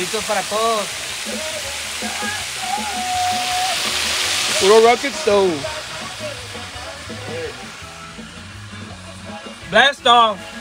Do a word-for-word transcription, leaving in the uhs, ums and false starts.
Saluditos para todos. Puro Rocket Stove. Blast off.